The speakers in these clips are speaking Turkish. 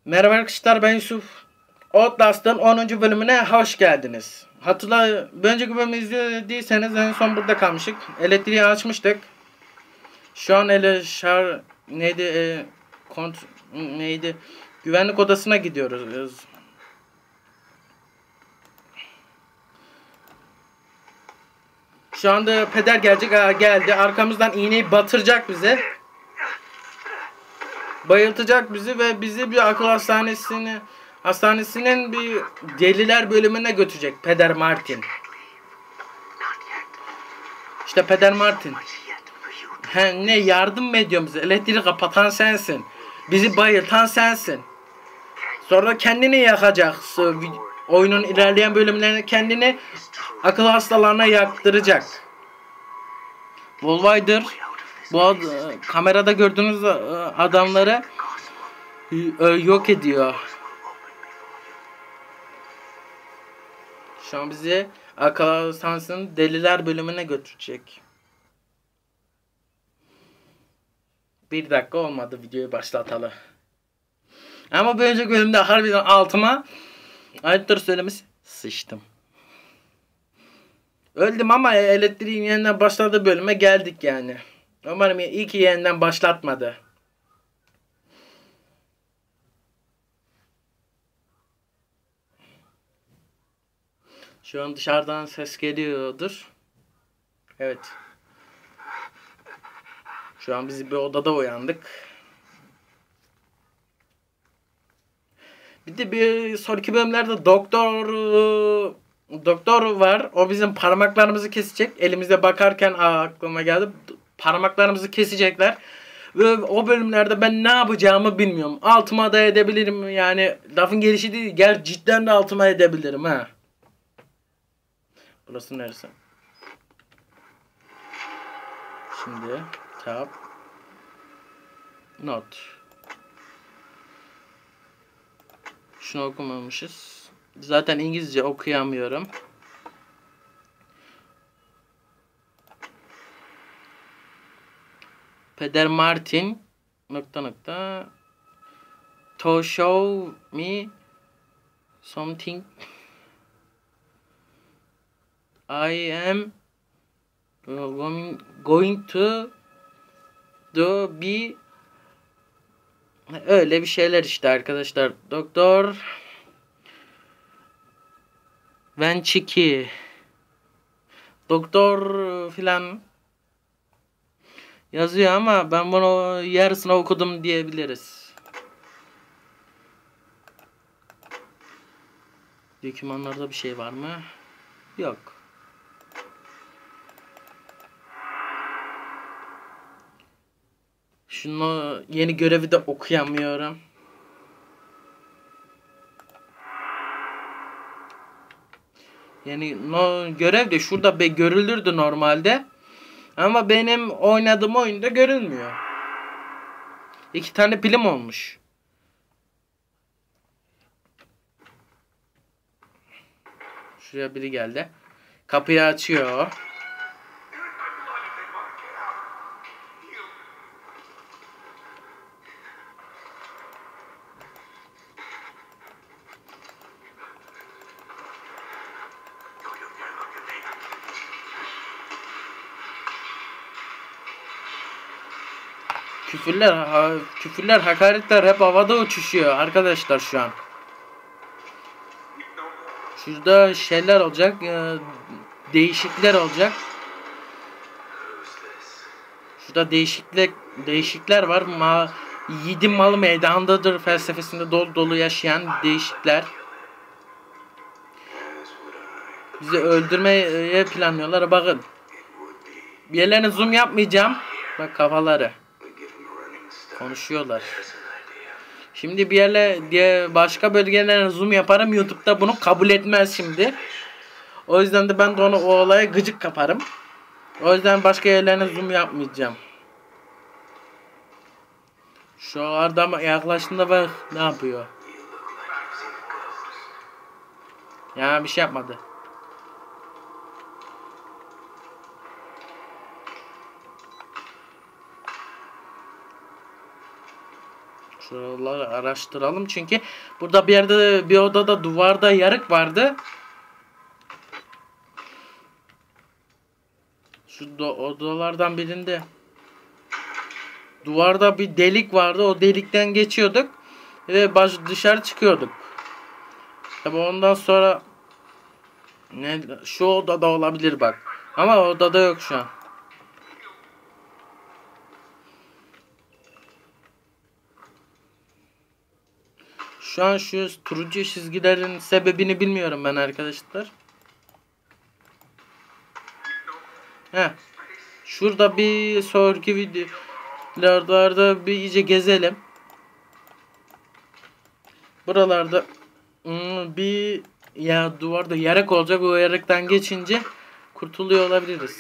Merhaba arkadaşlar, ben Yusuf. Outlast'ın 10. bölümüne hoş geldiniz. Bir önceki bölümü izlediyseniz en son burada kalmıştık. Elektriği açmıştık. Şu an neydi neydi güvenlik odasına gidiyoruz. Şu anda peder gelecek. Geldi. Arkamızdan iğneyi batıracak bize. Bayıltacak bizi ve bizi bir akıl hastanesinin bir deliler bölümüne götürecek Peder Martin. İşte Peder Martin. Ne yardım mı ediyorsun bize? Elektriği kapatan sensin. Bizi bayıltan sensin. Sonra kendini yakacaksın. Oyunun ilerleyen bölümlerinde kendini akıl hastalarına yaktıracak. Volvider bu kamerada gördüğünüz adamları yok ediyor. Şu an bizi akıl hastanesinin deliler bölümüne götürecek. Bir dakika olmadı, videoyu başlatalım. Ama bir önceki bölümde harbiden altıma ayıptır söylemesi sıçtım. Öldüm ama elektriğin yeniden başladığı bölüme geldik yani. Umarım iyi ki yeniden başlatmadı. Şu an dışarıdan ses geliyordur. Evet. Şu an biz bir odada uyandık. Bir sonraki bölümlerde doktor var. O bizim parmaklarımızı kesecek. Elimize bakarken aklıma geldi. Parmaklarımızı kesecekler. Ve o bölümlerde ben ne yapacağımı bilmiyorum. Altıma da edebilirim. Yani lafın gelişi değil. Gel cidden de altıma edebilirim ha. Burası neresi? Şimdi tab not. Şunu okumamışız. Zaten İngilizce okuyamıyorum. Peder Martin to show me something I am going to do be öyle bir şeyler işte arkadaşlar. Doktor Vençiki doktor filan yazıyor ama ben bunu yarısını okudum diyebiliriz. Dokümanlarda bir şey var mı? Yok. Şunu yeni görevi de okuyamıyorum. Görev de şurada görülürdü normalde. Ama benim oynadığım oyunda görülmüyor. 2 tane pilim olmuş. Şuraya biri geldi. Kapıyı açıyor. Küfürler, hakaretler hep havada uçuşuyor arkadaşlar şu an. Şurada şeyler olacak, değişiklikler olacak. Şurada değişikler var. Yiğidin malı meydandadır felsefesinde dolu dolu yaşayan değişikler. Bizi öldürmeye planlıyorlar. Bakın. Bir yerlerine zoom yapmayacağım. Bak kafaları. Konuşuyorlar. Şimdi başka bölgelerine zoom yaparım. YouTube'da bunu kabul etmez şimdi. O yüzden de ben de o olaya gıcık kaparım. O yüzden başka yerlerine zoom yapmayacağım. Şu adam yaklaştığında bak ne yapıyor. Ya bir şey yapmadı. Şuraları araştıralım çünkü burada bir yerde bir odada duvarda yarık vardı. Şu odalardan birinde duvarda bir delik vardı. O delikten geçiyorduk ve dışarı çıkıyorduk. Tabi ondan sonra şu odada olabilir bak. Ama odada yok şu an. Şu an şu turuncu çizgilerin sebebini bilmiyorum ben arkadaşlar. Şurada bir sonraki videolarda bir iyice gezelim. Buralarda bir duvarda yarık olacak. O yarıktan geçince kurtuluyor olabiliriz.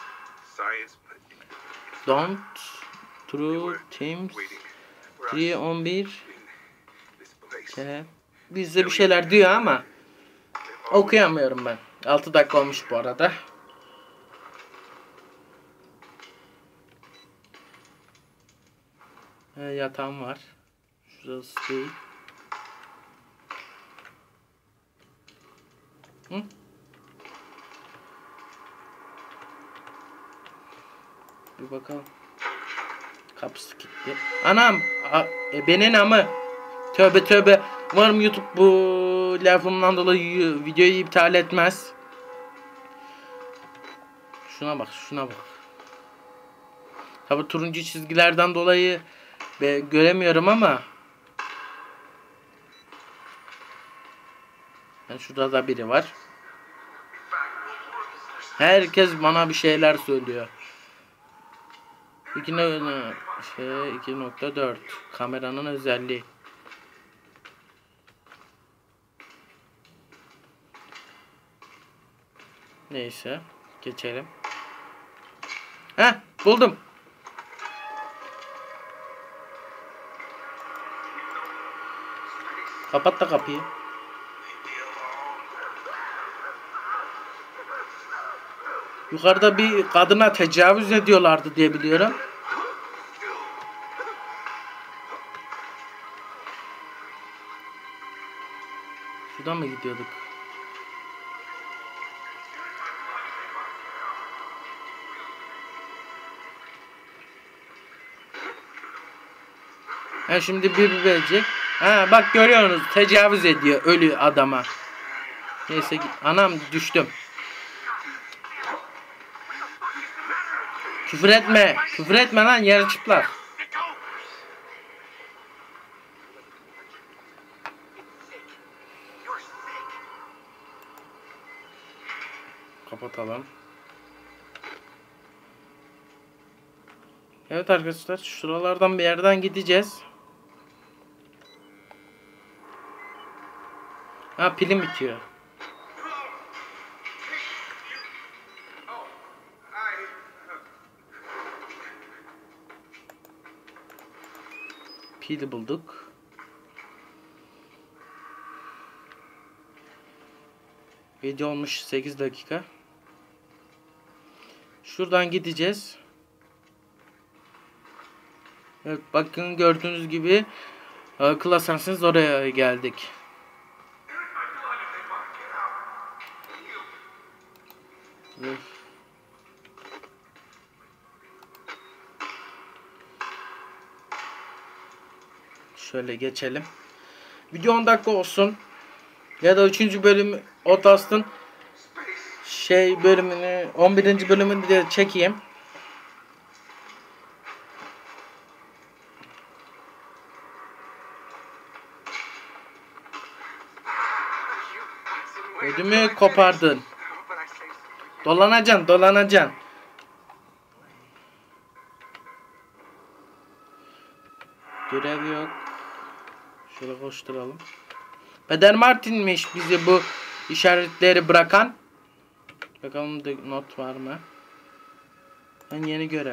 Don't True Teams 3-11 bizde bir şeyler diyor ama okuyamıyorum ben. 6 dakika olmuş bu arada. Yatağım var. Şurası değil. Bir bakalım. Kapısı kilitli. Anam! Benim amı. Tövbe tövbe. Umarım YouTube bu lafımdan dolayı videoyu iptal etmez. Şuna bak, şuna bak. Tabi turuncu çizgilerden dolayı göremiyorum ama. Şurada da biri var. Herkes bana bir şeyler söylüyor. 2.4 kameranın özelliği. Neyse, geçelim. Buldum. Kapat da kapıyı. Yukarıda bir kadına tecavüz ediyorlardı diye biliyorum. Şuradan mı gidiyorduk? Şimdi bir verecek. Bak görüyorsunuz, tecavüz ediyor ölü adama. Neyse, anam düştüm. Küfür etme. Küfür etme lan, yarı çıplak. Kapatalım. Evet arkadaşlar, şuralardan bir yerden gideceğiz. Pilim bitiyor. Pili bulduk. Video olmuş 8 dakika. Şuradan gideceğiz. Evet, bakın gördüğünüz gibi akıl hastanesiniz, oraya geldik. Şöyle geçelim. Video 10 dakika olsun. Ya da 3. bölüm Outlast'ın bölümünü 11. bölümünü de çekeyim. Ödümü kopardın. Dolanacaksın. Görev yok. Şöyle koşturalım. Peder Martin'miş bizi bu işaretleri bırakan. Bakalım da not var mı? Yeni görev.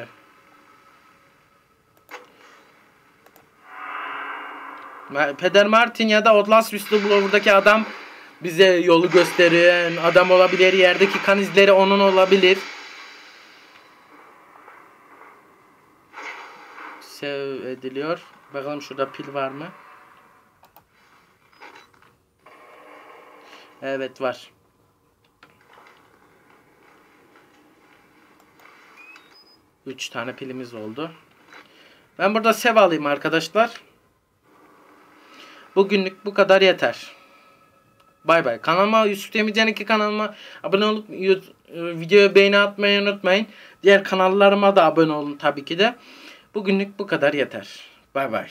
Peder Martin ya da Outlast Whistleblower'daki adam bize yolu gösteren adam olabilir. Yerdeki kan izleri onun olabilir. ediliyor. Bakalım şurada pil var mı? Evet var. Üç tane pilimiz oldu. Ben burada save alayım arkadaşlar. Bugünlük bu kadar yeter. Bay bay. Kanalıma Yusuf Demircan 2 kanalıma abone olup videoya beğeni atmayı unutmayın. Diğer kanallarıma da abone olun tabii ki de. Bugünlük bu kadar yeter. Bay bay.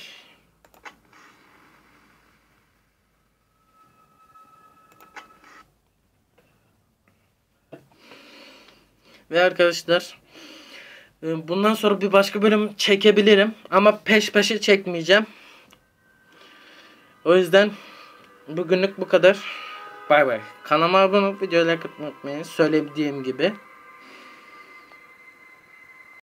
Ve arkadaşlar bundan sonra bir başka bölüm çekebilirim. Ama peş peşe çekmeyeceğim. O yüzden bugünlük bu kadar. Bay bay. Kanalıma abone olup videoya like atmayı unutmayın. Söylediğim gibi.